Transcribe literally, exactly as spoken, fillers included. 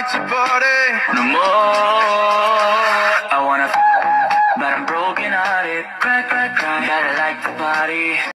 like to party. No more. I wanna, but I'm broken hearted. Cry, cry, cry. But I like to party.